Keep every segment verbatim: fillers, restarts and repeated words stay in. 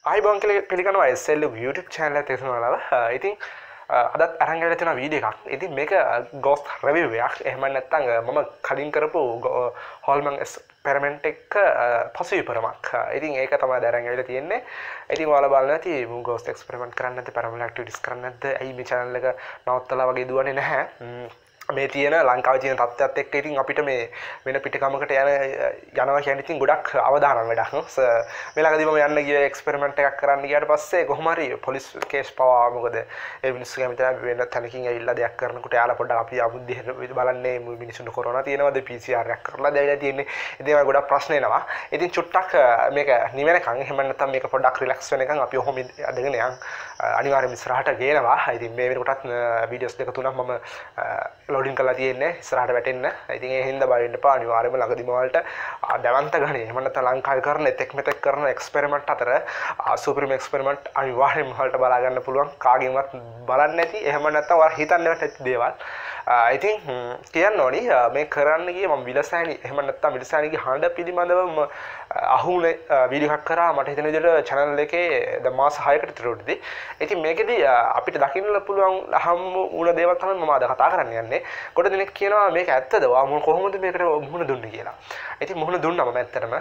ආයිබෝන් කියලා පිළිගන්නවා S L YouTube channel එකත් එක්සනවලා. ඉතින් අදත් අරන් ගිහලා තියෙන වීඩියෝ එකක්. ඉතින් මේක ghost review එකක්. එහෙම නැත්නම් මම කලින් කරපු හොල්මන් එක්ස්පෙරිමන්ට් එක පසුවිපරමක්. ඉතින් ඒක තමයි අරන් ගිහලා තියෙන්නේ. ඉතින් ඔයාලා බලන්න ඇති මම ghost experiment කරන්නේ නැද්ද? paranormal activities කරන්නේ නැද්ද? ඇයි මේ channel එක නවත්තලා වගේ දුවන්නේ නැහැ? මේ තියෙන ලංකාවේ තියෙන තත්ත්වයක් එක්ක ඉතින් අපිට මේ වෙන පිටකමකට යන යනවා කියන්නේ ඉතින් ගොඩක් අවදානම් වැඩක්. මේ ළඟදී මම යන්න ගිය එක්ස්පෙරිමන්ට් එකක් කරන්න ගියාට පස්සේ කොහොම හරි පොලිස් කේස් පවා මොකද ඒ මිනිස්සු කැමති වෙන තැනකින් ඇවිල්ලා දෙයක් කරනකොට යාලා පොඩ්ඩක් අපි අමුද්දේ බලන්නේ මිනිස්සුන්ට කොරෝනා තියෙනවද P C R එකක් කරලා දැවිලා තියෙන්නේ. ඉතින් ඒක ගොඩක් ප්‍රශ්න එනවා. ඉතින් චුට්ටක් මේක නිවෙනකන් එහෙම නැත්නම් මේක පොඩ්ඩක් රිලැක්ස් වෙනකන් අපි ඔහොම අදගෙන යන් අනිවාර්යයෙන්ම ඉස්සරහට ගේනවා. ඉතින් මේ වෙනකොටත් වීඩියෝස් දෙක තුනක් මම ලෝඩින් කරලා තියෙන්නේ ඉස්සරහට වැටෙන්න. ඉතින් ඒ හින්දා බය වෙන්න එපා. අනිවාර්යයෙන්ම ළඟදිම වලට දැවන්ත ගණේ එහෙම නැත්නම් ලංකාවේ කරන එතෙක් මෙතෙක් කරන එක්ස්පෙරිමන්ට් අතර සුප්‍රීම එක්ස්පෙරිමන්ට් අනිවාර්යයෙන්ම වලට බලා ගන්න පුළුවන්. කාගෙන්වත් බලන්නේ නැති එහෙම නැත්නම් ඔයාලා හිතන්නේවත් නැති දේවල්. ඉතින් කියන්න ඕනි මේ කරන්න ගියේ මම විලසෑනි එහෙම නැත්නම් විලසෑනිගේ හඬ පිළිබඳව අහුනේ වීඩියෝ එකක් කරා. මට හිතෙන විදිහට channel එකේ ද මාස හයකට විතරදී. ඉතින් මේකෙදි අපිට දකින්න පුළුවන් හම්බ වුණ දේවල් තමයි මම අද කතා කරන්න යන්නේ. කොට දෙනෙක් කියනවා මේක ඇත්තද? වා මොන කොහොමද මේකට මුහුණ දුන්නේ කියලා. ඉතින් මුහුණ දුන්නා මම ඇත්තටම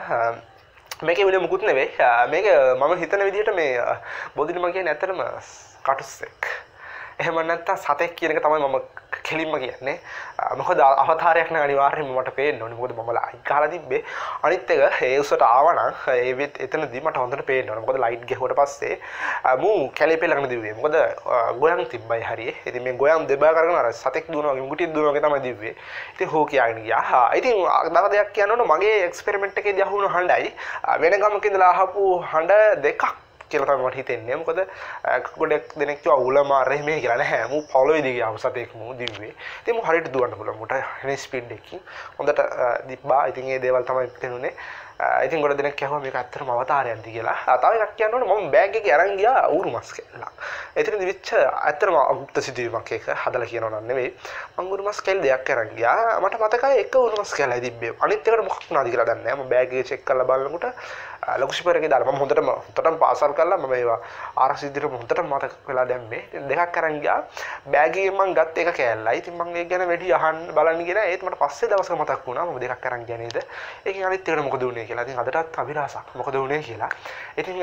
මේකේ වෙන මුකුත් නෙවෙයි. මේක මම හිතන විදිහට මේ බොදිනම කියන්නේ ඇත්තටම කටුස්සෙක්. එහෙම නැත්නම් සතෙක් කියන එක තමයි මම කෙලින්ම කියන්නේ. මොකද අවතාරයක් නම් අනිවාර්යයෙන්ම මට පේන්න ඕනේ. මොකද මම ලයිට් ගහලා තිබ්බේ. අනිත් එක ඒ උසට ආවනම් ඒ වෙත් එතනදී මට හොඳට පේන්න ඕනේ. මොකද ලයිට් ගැහුවට පස්සේ මූ කැලේ පෙළගෙන දිව්වේ. මොකද ගොයන් තිබ්බයි හරියේ. ඉතින් මේ ගොයන් දෙබා කරගෙන අර සතෙක් දුවනවා වගේ මුගුටියක් දුවනවා වගේ තමයි දිව්වේ. ඉතින් හෝ කියාගෙන ගියා. ඉතින් තව දෙයක් කියන්න ඕන මගේ එක්ස්පෙරිමන්ට් එකේදී අහුණු හඬයි වෙන ගමක ඉඳලා අහපු හඬ දෙකක් කියලා තමයි මට හිතෙන්නේ. මොකද ගොඩක් දෙනෙක් කිව්වා උල මාරේ මේ කියලා නැහැ. මූ පොළොවේදී ගියා සතෙක් මූ දිව්වේ. ඉතින් මූ හරියට දුවන්න පුළුවන්. මට එනේ ස්පීඩ් එකකින් හොඳට දිබ්බා. ඉතින් ඒ දේවල් තමයි තේරුනේ. ඉතින් ගොඩ දෙනෙක් කියනවා මේක ඇත්තටම අවතාරයක්ද කියලා. තව එකක් කියන්න ඕනේ මම බෑග් එකේ අරන් ගියා ඌරු මස් කැල්ලක්. එතනදි විච්ච ඇත්තටම අගුප්ත සිදුවීමක් එක හදලා කියනවා නම් නෙවෙයි. මම ඌරු මස් කැල් දෙයක් අරන් ගියා. මට මතකයි එක ඌරු මස් කැල්ලයි තිබ්බේ. අනිත් එකට මොකක් වුණාද කියලා දන්නේ නැහැ. මම බෑග් එකේ චෙක් කරලා බලනකොට ලොකු ෂිපර් එකේ දාලා මම හොඳටම හොඳටම පාසල් කරලා මම ඒවා ආරක්ෂිත විදිහට හොඳටම මතක වෙලා දැම්මේ. දෙකක් අරන් ගියා. බෑග් එකෙන් මම ගත්ත එක කැල්ලයි. ඉතින් මම ඒක ගැන වැඩි අහන්න බලන්න ගියා. ඒත් මට පස්සේ දවසක මතක් වුණා මම දෙකක් අරන් ගියා නේද. ඒකෙන් අනිත් එකට මොකද වුනේ කියලා. ඉතින් අදටත් අවිරාසක් මොකද වුනේ කියලා. ඉතින්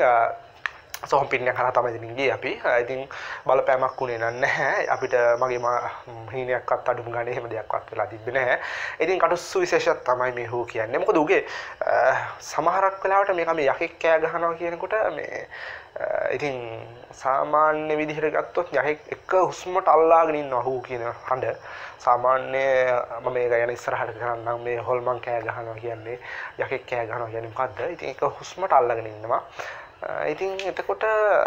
සෝම් පින්නක් කරා තමයි ඉතින් ගියේ අපි. ඉතින් බලපෑමක් වුණේ නැහැ. අපිට මගේ හීනයක්වත් අඩුම ගානේ එහෙම දෙයක්වත් වෙලා තිබ්බේ නැහැ. ඉතින් කටුස්සු විශේෂයක් තමයි මේ හෝ කියන්නේ. මොකද උගේ සමහරක් වෙලාවට මේක මේ යකෙක් කෑ ගහනවා කියනකොට මේ ඉතින් සාමාන්‍ය විදිහට ගත්තොත් යකෙක් එක හුස්මට අල්ලාගෙන ඉන්නවා හෝ කියන හඬ. සාමාන්‍ය මම මේක යන ඉස්සරහට කරන්නම් මේ හොල්මන් කෑ ගහනවා කියන්නේ යකෙක් කෑ ගහනවා කියන්නේ මොකද්ද? ඉතින් එක හුස්මට අල්ලාගෙන ඉන්නවා. ඉතින් එතකොට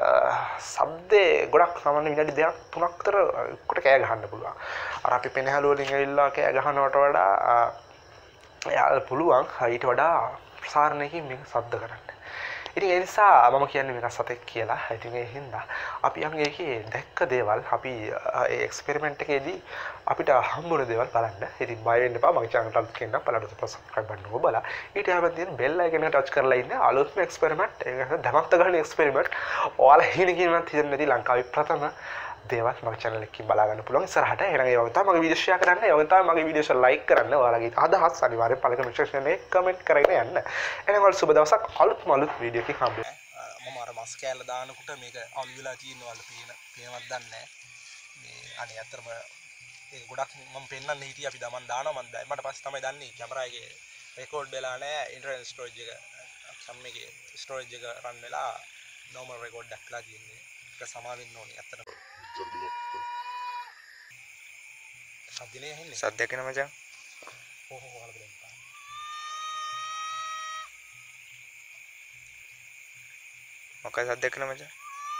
ශබ්දේ ගොඩක් සාමාන්‍ය විනාඩි දෙකක් තුනක් විතර කොට කෑ ගහන්න පුළුවන්. අර අපි පෙනහැල වලින් ඇවිල්ලා කෑ ගහනවට වඩා එයාට පුළුවන් ඊට වඩා ප්‍රසාරණයකින් මේක ශබ්ද කරන්න. ඉතින් ඒ නිසා මම කියන්නේ මේක සතෙක් කියලා. ඉතින් ඒ හින්දා අපි යම් එකේ දැක්ක දේවල් අපි ඒ එක්ස්පෙරිමන්ට් එකේදී අපිට හම්බුන දේවල් බලන්න. ඉතින් බය වෙන්න එපා. මගේ channel එකත් කියන්න බලන්න subscribe බටන් එක බලලා ඊට හැබැයි තියෙන bell icon එක touch කරලා ඉන්න අලුත්ම එක්ස්පෙරිමන්ට් ඒක දමක්ත ගන්න එක්ස්පෙරිමන්ට් ඔයාලා හිනකින්වත් හිතන්නේ නැති ලංකාවේ ප්‍රථම දේවල් මගේ channel එකකින් බලා ගන්න පුළුවන් ඉස්සරහට. එහෙනම් ඒ වගේ තමයි මගේ වීඩියෝ share කරන්න. ඒ වගේ තමයි මගේ වීඩියෝස් like කරන්න. ඔයාලගේ අදහස් අනිවාර්යෙන් පළ comment section එකේ comment කරගෙන යන්න. එහෙනම් ඔයාලා සුබ දවසක් අලුත්ම අලුත් වීඩියෝ එකකින් හම්බ වෙනවා. මම අර මස් කෑල්ල දානකොට මේක අලු වෙලා තියෙනවා පේන පේනවත් දන්නේ නැහැ. මේ අනේ අතරම ඒක ගොඩක් මම පෙන්නන්න හිටියේ අපි දමන් දානවා මම මට පස්සේ තමයි දන්නේ කැමරා එකේ රෙකෝඩ් වෙලා නැහැ ඉන්ටර්නල් ස්ටෝරේජ් එක සම් එකේ ස්ටෝරේජ් එක රන් වෙලා normal රෙකෝඩ් එකක් ලා තියෙන්නේ. ඒක සමා වෙන්න ඕනේ අතරම. සද්දනේ ඇහෙන්නේ. සද්දයක් එන මචං. ඕ ඕ වල බලන්න. මොකක්ද සද්දයක් එන මචං?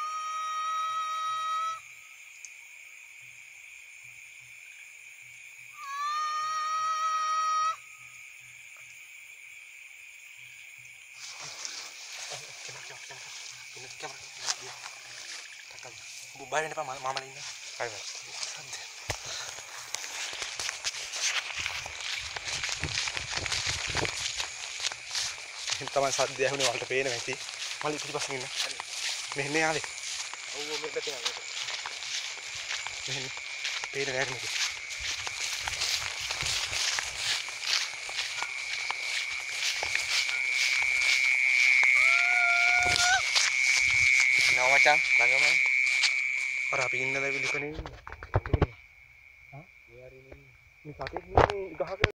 Bubar ini Pak, mama ini. Ayo. Ini teman saat dia ini waktu pena nanti. Malik kita pasang ini. මෙහෙන්න යාලේ. ඔව් ඔව් මෙතන යන්න. මෙහෙන්න. පේන්නේ නැහැ නේද? නෝ මචං ළඟම. අර අපි ඉන්න ලෙවල් එකනේ. හා? මේ හරි මේ. මේ සතෙක් මේ ගහක